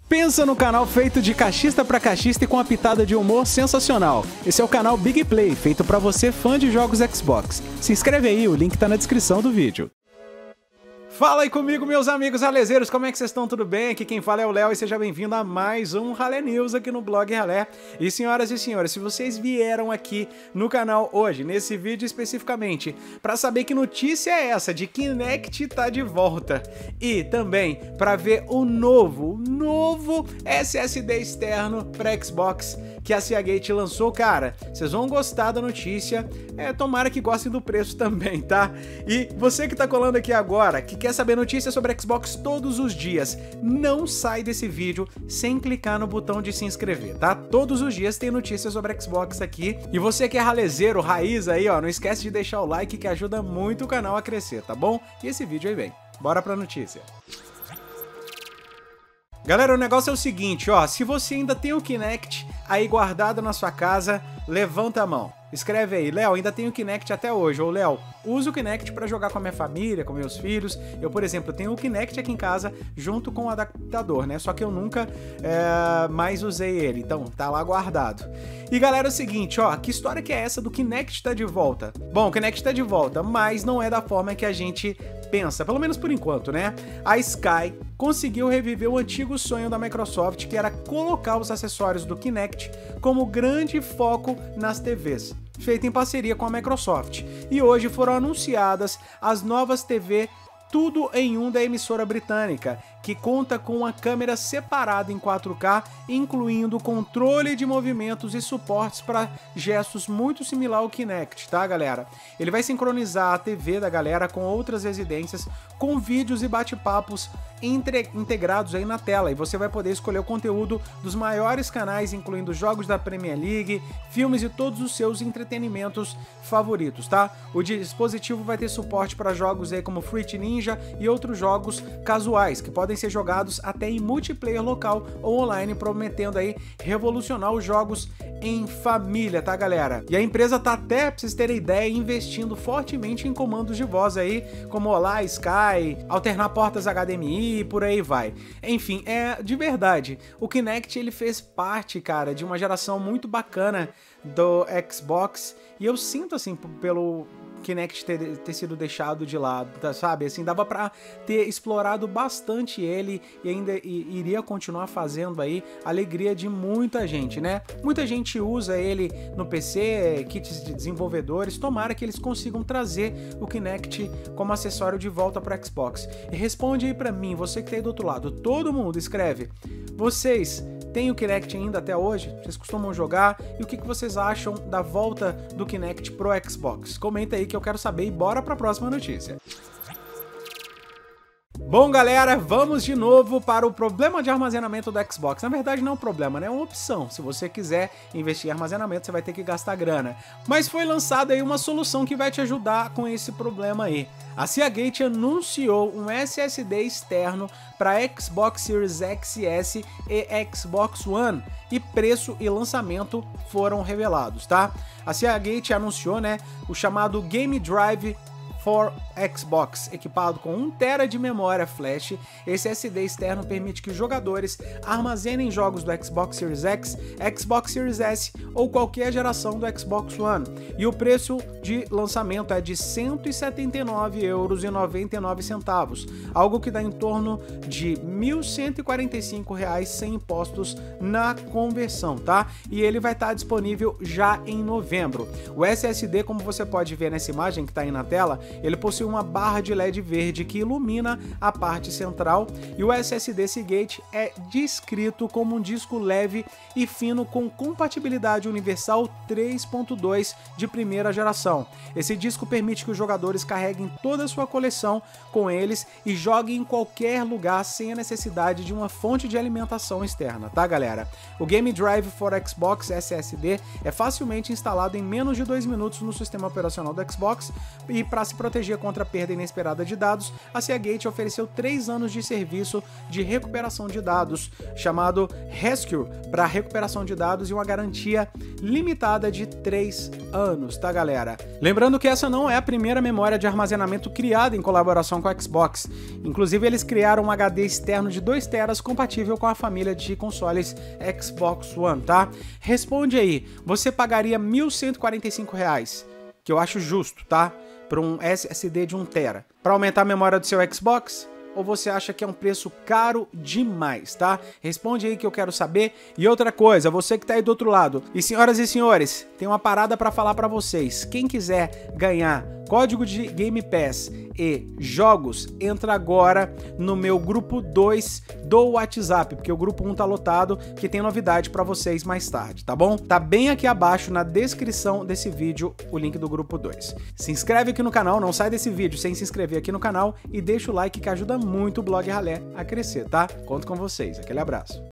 Pensa no canal feito de cachista pra cachista e com uma pitada de humor sensacional. Esse é o canal Big Play, feito pra você fã de jogos Xbox. Se inscreve aí, o link tá na descrição do vídeo. Fala aí comigo, meus amigos ralezeiros, como é que vocês estão? Tudo bem? Aqui quem fala é o Léo e seja bem-vindo a mais um Ralé News aqui no blog Ralé. E senhoras e senhores, se vocês vieram aqui no canal hoje, nesse vídeo especificamente, para saber que notícia é essa de Kinect tá de volta e também para ver o novo SSD externo para Xbox que a Seagate lançou, cara, vocês vão gostar da notícia, tomara que gostem do preço também, tá? E você que tá colando aqui agora, que quer saber notícias sobre Xbox todos os dias, não sai desse vídeo sem clicar no botão de se inscrever, tá? Todos os dias tem notícias sobre Xbox aqui. E você que é ralezeiro, raiz aí, ó, não esquece de deixar o like que ajuda muito o canal a crescer, tá bom? E esse vídeo aí vem. Bora pra notícia. Galera, o negócio é o seguinte, ó, se você ainda tem o Kinect aí guardado na sua casa, levanta a mão. Escreve aí, Léo, ainda tenho o Kinect até hoje, ou Léo, uso o Kinect para jogar com a minha família, com meus filhos. Eu, por exemplo, tenho o Kinect aqui em casa junto com o adaptador, né? Só que eu nunca mais usei ele, então tá lá guardado. E galera, é o seguinte, ó, que história que é essa do Kinect tá de volta? Bom, o Kinect tá de volta, mas não é da forma que a gente pensa, pelo menos por enquanto, né? A Sky conseguiu reviver o antigo sonho da Microsoft, que era colocar os acessórios do Kinect como grande foco nas TVs, feita em parceria com a Microsoft. E hoje foram anunciadas as novas TV tudo em um da emissora britânica, que conta com uma câmera separada em 4K, incluindo controle de movimentos e suportes para gestos muito similar ao Kinect, tá, galera? Ele vai sincronizar a TV da galera com outras residências, com vídeos e bate-papos integrados aí na tela, e você vai poder escolher o conteúdo dos maiores canais, incluindo jogos da Premier League, filmes e todos os seus entretenimentos favoritos, tá? O dispositivo vai ter suporte para jogos aí como Fruit Ninja e outros jogos casuais, que podem ser jogados até em multiplayer local ou online, prometendo aí revolucionar os jogos em família, tá, galera? E a empresa tá até, pra vocês terem ideia, investindo fortemente em comandos de voz aí, como Olá, Sky, alternar portas HDMI e por aí vai. Enfim, de verdade, o Kinect ele fez parte, cara, de uma geração muito bacana do Xbox, e eu sinto assim, pelo Kinect ter sido deixado de lado, sabe? Assim, dava pra ter explorado bastante ele e ainda iria continuar fazendo aí a alegria de muita gente, né? Muita gente usa ele no PC, kits de desenvolvedores, tomara que eles consigam trazer o Kinect como acessório de volta para Xbox. E responde aí pra mim, você que tá aí do outro lado, todo mundo escreve, vocês tem o Kinect ainda até hoje? Vocês costumam jogar? E o que vocês acham da volta do Kinect pro Xbox? Comenta aí que eu quero saber e bora pra próxima notícia. Bom, galera, vamos de novo para o problema de armazenamento do Xbox. Na verdade, não é um problema, né? É uma opção. Se você quiser investir em armazenamento, você vai ter que gastar grana. Mas foi lançada aí uma solução que vai te ajudar com esse problema aí. A Seagate anunciou um SSD externo para Xbox Series X e S e Xbox One, e preço e lançamento foram revelados, tá? A Seagate anunciou, né, o chamado Game Drive for Xbox, equipado com 1 TB de memória flash. Esse SSD externo permite que os jogadores armazenem jogos do Xbox Series X, Xbox Series S ou qualquer geração do Xbox One. E o preço de lançamento é de R$ 179,99€, algo que dá em torno de R$ 1.145 sem impostos na conversão, tá? E ele vai estar disponível já em novembro. O SSD, como você pode ver nessa imagem que está aí na tela, ele possui uma barra de LED verde que ilumina a parte central, e o SSD Seagate é descrito como um disco leve e fino com compatibilidade universal 3.2 de primeira geração. Esse disco permite que os jogadores carreguem toda a sua coleção com eles e joguem em qualquer lugar sem a necessidade de uma fonte de alimentação externa, tá, galera? O Game Drive for Xbox SSD é facilmente instalado em menos de 2 minutos no sistema operacional do Xbox, e para se proteger contra a perda inesperada de dados, a Seagate ofereceu 3 anos de serviço de recuperação de dados, chamado Rescue, para recuperação de dados, e uma garantia limitada de 3 anos, tá, galera? Lembrando que essa não é a primeira memória de armazenamento criada em colaboração com a Xbox. Inclusive, eles criaram um HD externo de 2 TB compatível com a família de consoles Xbox One, tá? Responde aí, você pagaria R$ 1.145, que eu acho justo, tá? Para um SSD de 1 TB, para aumentar a memória do seu Xbox? Ou você acha que é um preço caro demais, tá? Responde aí que eu quero saber. E outra coisa, você que tá aí do outro lado, e senhoras e senhores, tem uma parada para falar para vocês. Quem quiser ganhar código de Game Pass e jogos, entra agora no meu grupo 2 do WhatsApp, porque o grupo 1 tá lotado, que tem novidade para vocês mais tarde, tá bom? Tá bem aqui abaixo na descrição desse vídeo o link do grupo 2. Se inscreve aqui no canal, não sai desse vídeo sem se inscrever aqui no canal e deixa o like que ajuda muito o Blog Ralé a crescer, tá? Conto com vocês, aquele abraço.